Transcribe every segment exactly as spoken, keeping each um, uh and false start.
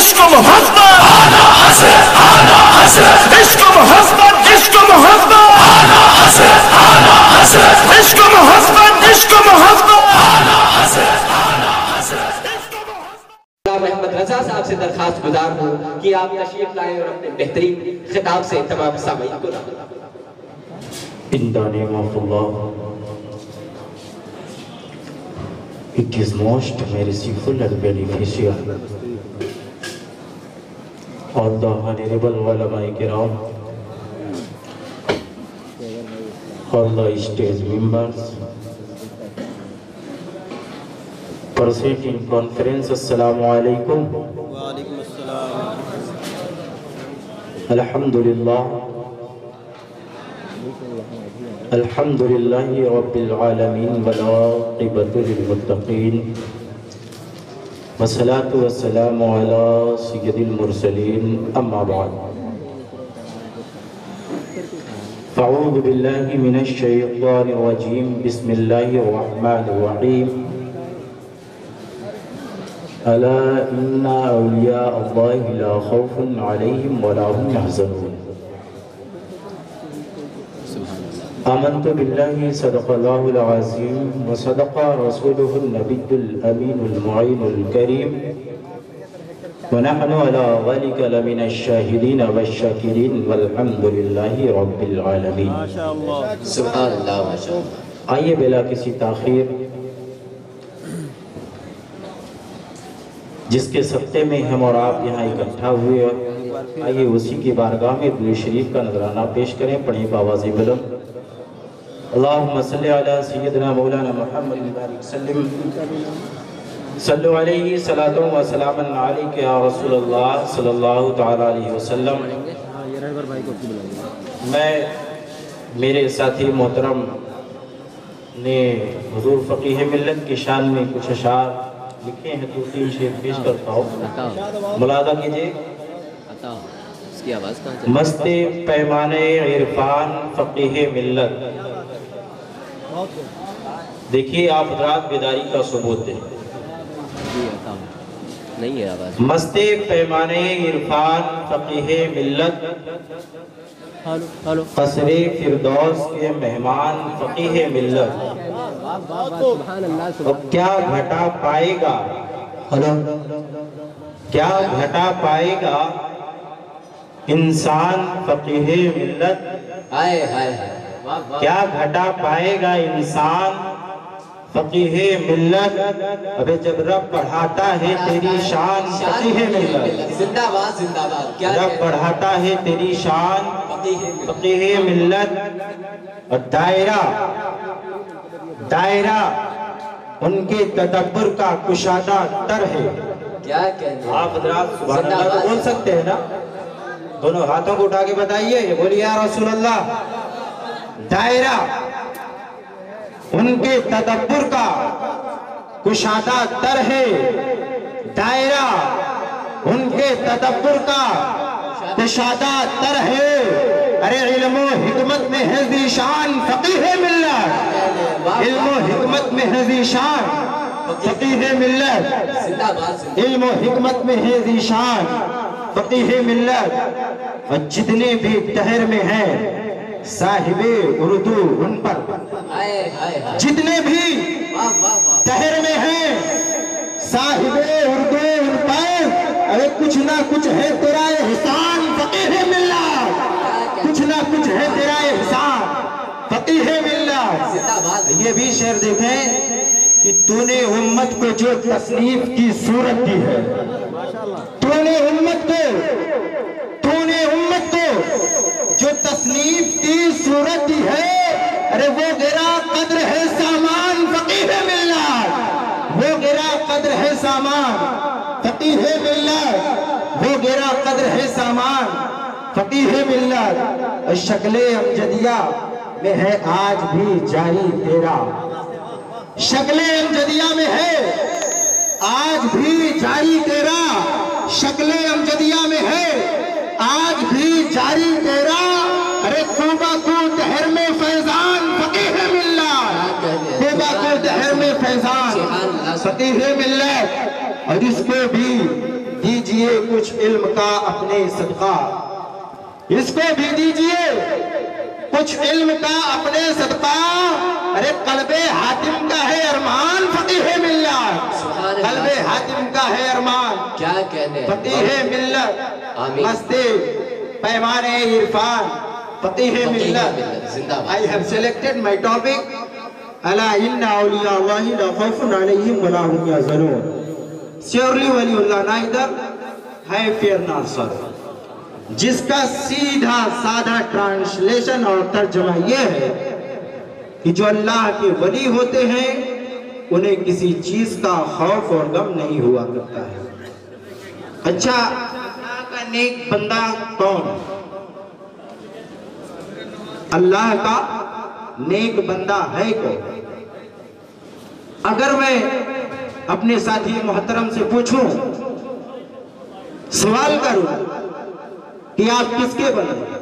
عشق محبت آنا حضرت آنا حضرت عشق محبت عشق محبت آنا حضرت آنا حضرت عشق محبت عشق محبت آنا حضرت آنا حضرت جناب احمد رضا صاحب سے درخواست گزار ہوں کہ آپ تشریف لائیں اور اپنے بہترین خطاب سے تمام سامعین کو In the name of Allah, it is most merciful and beneficial. All the honorable ulama-i-kiram, all the stage members, present in conference, Assalamu alaikum. Alhamdulillah. الحمد لله رب العالمين والعاقبة للمتقين والصلاة والسلام على سيد المرسلين أما بعد فأعوذ بالله من الشيطان الرجيم بسم الله الرحمن الرحيم ألا إن أولياء الله لا خوف عليهم ولا هم يحزنون آمنت بالله صدق الله العظيم وصدق رسوله النبي الأمين المعين الكريم ونحن على ذلك لمن الشاهدين والشاكرين والحمد لله رب العالمين سبحان اللہ ما شاء اللہ. آئیے بلا کسی تاخیر جس کے سبتے میں ہم اور آپ یہاں اکٹھا ہوئے آئیے اسی کی بارگاہ میں درود شریف کا نذرانہ پیش کریں. پڑھیں بآواز بلند اللہم صلی علی سیدنا مولانا محمد بارک سلم صلو علیہ صلاۃ و سلام علیک یا رسول اللہ صلی اللہ تعالی علیہ وسلم. میں میرے ساتھی محترم نے حضور فقیہ ملت کی شان میں کچھ اشعار لکھے ہیں تو تین شعر پیش کرتا ہوں, ملاحظہ کیجئے. مست پیمان عرفان فقیہ ملت. دیکھیے آپ حضرات بیداری کا ثبوت دیں. مست پیمان عرفان فقیہ ملت قصر فردوس کے مہمان فقیہ ملت. اب کیا گھٹا پائے گا کیا گھٹا پائے گا انسان فقیہ ملت. آئے آئے کیا گھٹا پائے گا انسان فقیہ ملت. ابے جب رب بڑھاتا ہے تیری شان فقیہ ملت. زندہ باد زندہ باد. رب بڑھاتا ہے تیری شان فقیہ ملت. اور دائرہ دائرہ ان کے تدبر کا کشادہ تر ہے. کیا کہتے ہیں آپ حضرات سبحان اللہ تو بول سکتے ہیں نا, دونوں ہاتھوں کو اٹھا کے بتائیے, یہ بولیے یا رسول اللہ. دائرہ ان کے تدبر کا کشادہ تر ہے. دائرہ ان کے تدبر کا کشادہ تر ہے. ارے علم و حکمت میں ہے ذیشان فقیہ ملت. علم و حکمت میں ہے ذیشان فقیہ ملت. علم و حکمت میں ہے ذیشان فقیہ ملت. اور جتنے بھی دہر میں ہیں صاحب اردو ان پر, جتنے بھی دہر میں ہیں صاحب اردو ان پر, ارے کچھ نہ کچھ ہے تیرا احسان فقیہ ملت. کچھ نہ کچھ ہے تیرا احسان فقیہ ملت. یہ بھی شعر دیکھیں کہ تو نے امت کو جو تصنیف کی صورت دی ہے, تو نے امت کو تو نے امت کو جو تصنیف کی صورت دی ہے, ارے وہ گرا قدر ہے سامان فقیہ ملت. وہ گرا قدر ہے سامان فقیہ ملت. وہ گرا قدر ہے سامان فقیہ ملت. شکل امجدیہ میں ہے آج بھی جاری تیرا. شکل امجدیہ میں ہے آج بھی جاری تیرا. شکل امجدیہ میں ہے آج بھی جاری تیرا. ارے توبہ کو دہر میں فیضان فقیہ ملت. توبہ کو دہر میں فیضان فقیہ ملت. اور اس کو بھی دیجئے کچھ علم کا اپنے صدقہ، اس کو بھی دیجئے کچھ علم کا اپنے صدقہ۔ ارے قلب حاتم کا ہے ارمان فقیہ ملت، قلب حاتم کا ہے ارمان کیا کہنے فقیہ ملت، مستے پیمانے عرفان فقیہ ملت۔ I have selected my topic الا ان اولیاء اللہ لا خوف علیہم ولا هم یحزنون۔ Surely ولی اللہ neither have fear nor sorrow، جس کا سیدھا سادہ ٹرانسلیشن اور ترجمہ یہ ہے کہ جو اللہ کے ولی ہوتے ہیں انہیں کسی چیز کا خوف اور غم نہیں ہوا کرتا ہے۔ اچھا، اللہ کا نیک بندہ کون؟ اللہ کا نیک بندہ ہے کون؟ اگر میں اپنے ساتھی محترم سے پوچھوں، سوال کروں کہ آپ کس کے بندے،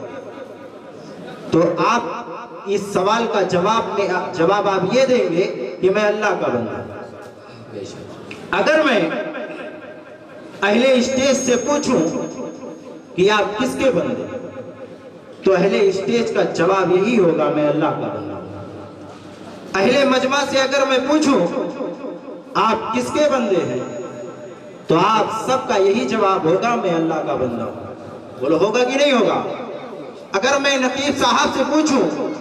تو آپ اس سوال کا جواب میں جواب آپ یہ دیں گے کہ میں اللہ کا بندہ ہوں۔ اگر میں اہل اسٹیج سے پوچھوں کہ آپ کس کے بندے، تو اہل اسٹیج کا جواب یہی ہوگا میں اللہ کا بندہ ہوں۔ اہل مجمع سے اگر میں پوچھوں آپ کس کے بندے ہیں، تو آپ سب کا یہی جواب ہوگا میں اللہ کا بندہ ہوں۔ بولو ہوگا کہ نہیں ہوگا؟ اگر میں نقیب صاحب سے پوچھوں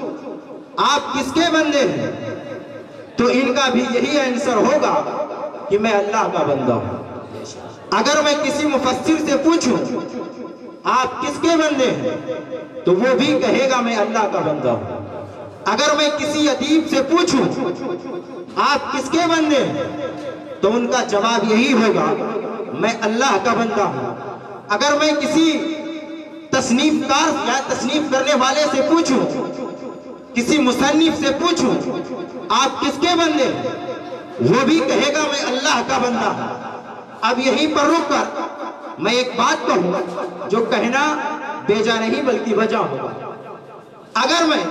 آپ کس کے بندے ہیں، تو ان کا بھی یہی آنسر ہوگا کہ میں اللہ کا بندہ ہوں۔ اگر میں کسی مفسر سے پوچھوں آپ کس کے بندے ہیں، تو وہ بھی کہے گا میں اللہ کا بندہ ہوں۔ اگر میں کسی ادیب سے پوچھوں آپ کس کے بندے ہیں، تو ان کا جواب یہی ہوگا میں اللہ کا بندہ ہوں۔ اگر میں کسی تصنیف کار یا تصنیف کرنے والے سے پوچھوں، کسی مصنف سے پوچھوں آپ کس کے بندے ہیں، وہ بھی کہے گا میں اللہ کا بندہ ہوں۔ اب یہیں پر رک کر میں ایک بات کہوں جو کہنا بیجا نہیں بلکہ وجہ ہوگا۔ اگر میں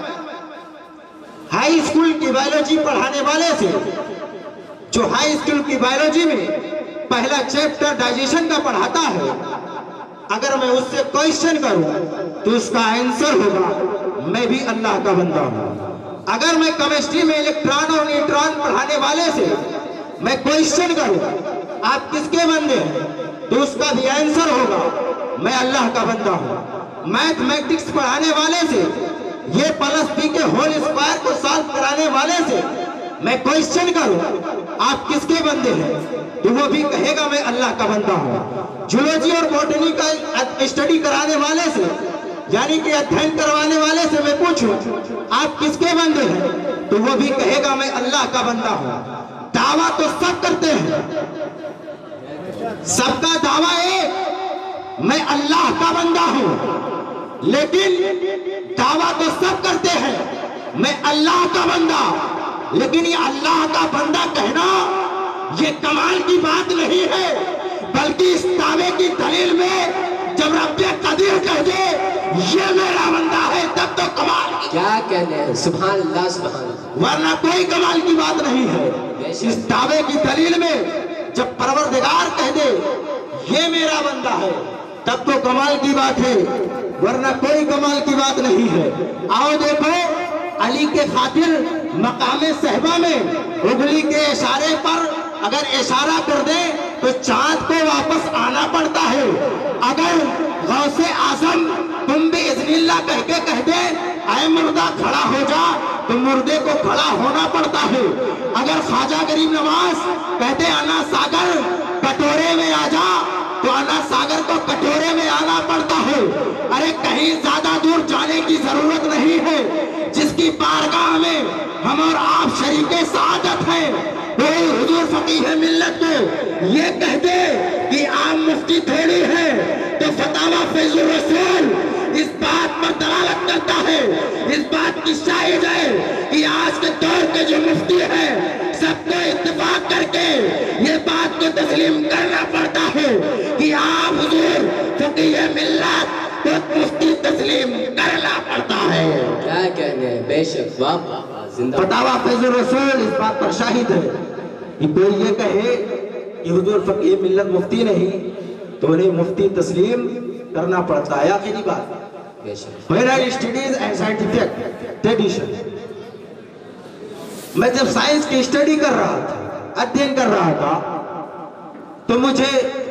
ہائی اسکول کی بائیولوجی پڑھانے والے سے، جو ہائی اسکول کی بائیولوجی میں پہلا چیپٹر ڈائجیشن کا پڑھاتا ہے، اگر میں اس سے کوئسچن کروں تو اس کا آنسر ہوگا میں بھی اللہ کا بندہ ہوں۔ اگر میں کیمسٹری میں الیکٹران اور نیوٹران پڑھانے والے سے میں کوئسچن کروں آپ کس کے بندے ہیں، تو اس کا بھی آنسر ہوگا میں اللہ کا بندہ ہوں۔ میتھمیٹکس پڑھانے والے سے، یہ پلس بی کے ہول اسکوائر کو سالو کرانے والے سے میں کوئسچن کروں آپ کس کے بندے ہیں، تو وہ بھی کہے گا میں اللہ کا بندہ ہوں۔ جیولوجی اور بوٹنی کا اسٹڈی کرانے والے سے، یعنی کہ ادھین کروانے والے سے میں پوچھوں آپ کس کے بندے ہیں، تو وہ بھی کہے گا میں اللہ کا بندہ ہوں۔ دعویٰ تو سب کرتے ہیں، سب کا دعویٰ ایک میں اللہ کا بندہ ہوں، لیکن دعویٰ تو سب کرتے ہیں میں اللہ کا بندہ، لیکن یہ اللہ کا بندہ کہنا یہ کمال کی بات نہیں ہے، بلکہ اس دعوے کی دلیل میں جب رب قدیر کہہ دے یہ میرا بندہ ہے تب تو کمال کی کیا کہنے ہیں۔ سبحان اللہ سبحان اللہ، ورنہ کوئی کمال کی بات نہیں ہے۔ اس دعوے کی دلیل میں جب پروردگار کہہ دے یہ میرا بندہ ہے تب تو کمال کی بات ہے، ورنہ کوئی کمال کی بات نہیں ہے۔ آؤ دیکھو علی کے خاطر مقام صحبہ میں اگلی کے اشارے پر اگر اشارہ کر دے تو چاند کو واپس آنا پڑتا ہے۔ اگر غوث اعظم تم بھی اذن اللہ کہہ کے کہہ دے اے مردہ کھڑا ہو جا تو مردے کو کھڑا ہونا پڑتا ہے۔ اگر خواجہ غریب نواز کہتے انا ساگر کٹورے میں آ جا تو انا ساگر کو کٹورے میں آنا پڑتا ہے۔ ارے کہیں زیادہ دور جانے کی ضرورت نہیں ہے، جس کی بارگاہ میں ہم اور آپ شریک سعادت ہیں، کوئی حضور فقیہ ملت کو یہ کہہ دے کہ عام مفتی تھوڑی ہے تو فتاوی فیض الرسول اس بات پر دلالت کرتا ہے، اس بات کی شاہد ہے کہ آج کے دور کے جو مفتی ہیں سب کو اتفاق کر کے یہ بات کو تسلیم کرنا پڑتا ہے کہ آپ حضور فقیہ ملت کو مفتی تسلیم کرنا پڑتا ہے۔ کیا کہنے ہیں، بے شک واہ زندہ فتاوی فیض الرسول اس بات پر شاہد ہے کہ کوئی یہ کہے کہ حضور فقیہ ملت مفتی نہیں تو انہیں مفتی تسلیم کرنا پڑتا ہے. آخری بات When I studies and scientific tradition, میں جب سائنس کی اسٹڈی کر رہا تھا, ادھین کر رہا تھا, تو مجھے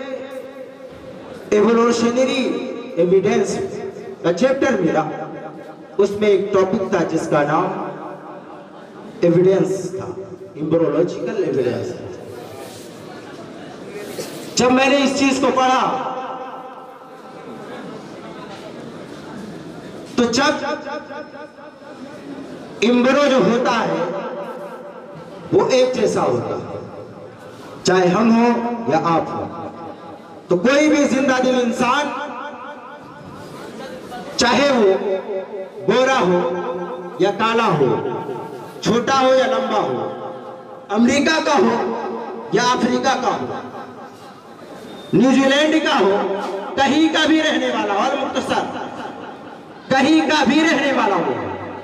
ایوولوشنری ایویڈنس کا چیپٹر ملا. اس میں ایک ٹاپک تھا جس کا نام ایویڈنس تھا, ایمبریولوجیکل ایویڈنس. جب میں نے اس چیز کو پڑھا تو جب ایمبریو جو ہوتا ہے وہ ایک جیسا ہوتا ہے, چاہے ہم ہوں یا آپ ہوں. تو کوئی بھی زندہ دل انسان, چاہے وہ گورا ہو یا کالا ہو, چھوٹا ہو یا لمبا ہو, امریکہ کا ہو یا افریقہ کا ہو, نیوزی لینڈ کا ہو, کہیں کا بھی رہنے والا, اور مختصر کہیں کا بھی رہنے والا ہو,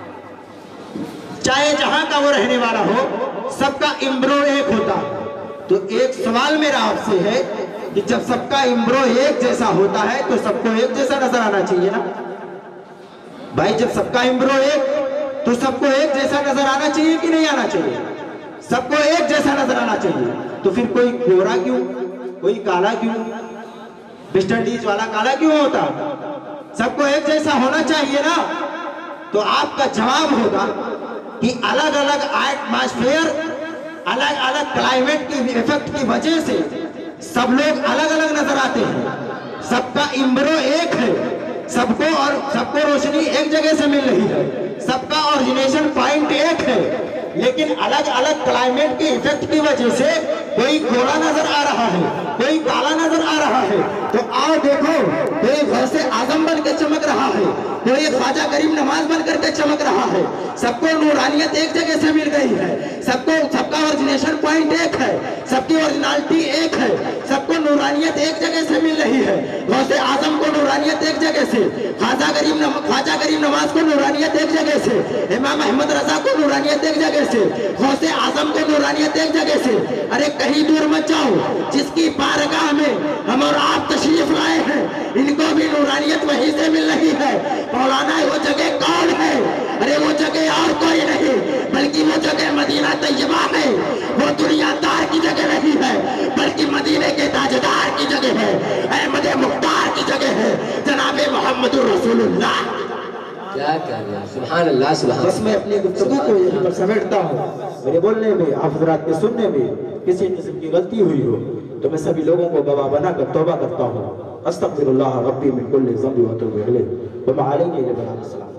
چاہے جہاں کا وہ رہنے والا ہو, سب کا ایمبریو ایک ہوتا ہے. تو ایک سوال میرا آپ سے ہے کہ جب سب کا ایمبریو ایک جیسا ہوتا ہے تو سب کو ایک جیسا نظر آنا چاہیے نا بھائی. جب سب کا ایمبریو ایک تو سب کو ایک جیسا نظر آنا چاہیے کہ نہیں آنا چاہیے؟ سب کو ایک جیسا نظر آنا چاہیے. تو پھر کوئی گورا کیوں, کوئی کالا کیوں, ویسٹ انڈیز والا کالا کیوں ہوتا؟ سب کو ایک جیسا ہونا چاہیے نا. تو آپ کا جواب ہوگا کہ الگ الگ ایٹماسفیئر, الگ الگ کلائمیٹ کی ایفیکٹ کی وجہ سے سب لوگ الگ الگ نظر آتے ہیں. سب کا ایمبریو ایک ہے, سب کو اور سب کو روشنی ایک جگہ سے مل رہی ہے, سب کا اوریجنیشن پوائنٹ ایک ہے, لیکن الگ الگ کلائمیٹ کی ایفیکٹ کی وجہ سے کوئی گورا نظر آ رہا ہے, کوئی کالا نظر آ رہا ہے. تو آؤ دیکھو, کوئی غوث اعظم بن کے چمک رہا ہے, کوئی خواجہ کریم نواز بن کر کے چمک رہا ہے. سب کو نورانیت ایک جگہ سے مل گئی ہے, سب کو سب کا اوریجنیشن پوائنٹ ایک ہے, سب کی اوریجنالٹی ایک ہے, سب کو نورانیت ایک جگہ سے مل رہی ہے. غوث اعظم کو نورانیت ایک جگہ سے, خواجہ کریم خواجہ کریم نواز کو نورانیت ایک جگہ سے, امام احمد رضا کو نورانیت ایک جگہ سے, غوث اعظم کو نورانیت ایک جگہ سے. ارے کہیں دور مت جاؤ, جس کی بارگاہ میں ہم اور آپ تشریف لائے ہیں ان کو بھی نورانیت وہیں سے مل رہی ہے. مولانا وہ جگہ کون ہے؟ ارے وہ جگہ اور کوئی نہیں بلکہ وہ جگہ مدینہ طیبہ ہے. وہ دنیا دار کی جگہ نہیں ہے بلکہ مدینے کے تاجدار کی جگہ ہے, احمد مختار کی جگہ ہے, جناب محمد رسول اللہ. کیا کہنا, سبحان اللہ سبحان اللہ. بس میں اپنی گفتگو کو یہیں پر سمیٹتا ہوں. میرے بولنے میں, آپ حضرات کے سننے میں کسی قسم کی غلطی ہوئی ہو تو میں سبھی لوگوں کو گواہ بنا کر توبہ کرتا ہوں. استغفر اللہ ربی من کل ذنب و اتوب الیہ. وما علیہ السلام.